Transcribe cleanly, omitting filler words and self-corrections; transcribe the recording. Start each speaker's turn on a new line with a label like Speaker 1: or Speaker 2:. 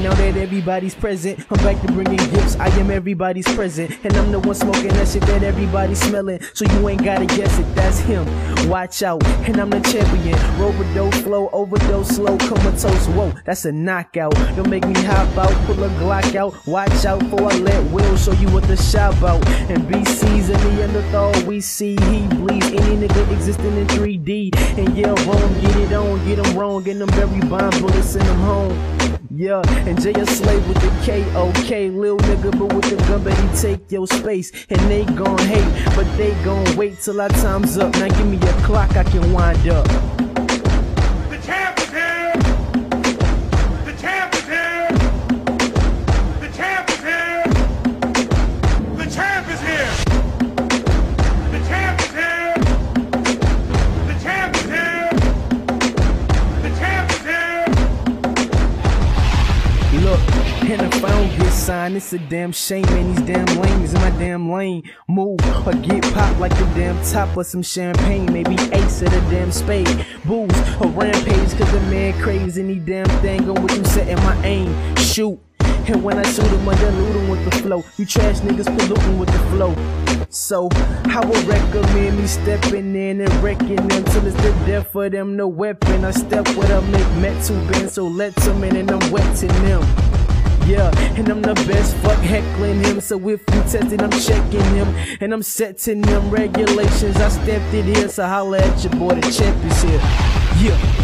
Speaker 1: And now that everybody's present, I'm back to bringing gifts. I am everybody's present, and I'm the one smoking that shit that everybody's smelling. So you ain't gotta guess it, that's him. Watch out, and I'm the champion. Overdose flow, overdose slow, comatose. Whoa, that's a knockout. Don't make me hop out, pull a Glock out. Watch out for I let Will show you what the shop out. And BC's in the Neanderthal we see. He bleeds any nigga existing in 3D. And yeah, wrong, get it on, get him wrong, and them very bomb bullets send him home. Yeah, and Jay a slave with the K.O.K. Lil nigga, but with the gun, but he take your space. And they gon' hate, but they gon' wait till our time's up. Now give me a clock I can wind up.
Speaker 2: The champ is here! The champ is here! The champ is here! The champ is here! The champ is here! The champ is here! The champ is here!
Speaker 1: Look, and if I don't get signed, it's a damn shame, man. These damn lanes in my damn lane. Move or get popped like the damn top of some champagne. Maybe ace of the damn spade. Booze or rampage, cause the man crazy. Any damn thing on what you setting my aim. Shoot. And when I shoot him, I dilute him with the flow. You trash niggas polluting with the flow. So, I would recommend me stepping in and wrecking them till it's the death for them, no weapon. I step with a make metal bend, so let them in and I'm wetting them. Yeah, and I'm the best, fuck heckling him. So if you testing, I'm checking him. And I'm setting them regulations. I stepped it here, so holla at your boy, the champ is here. Yeah.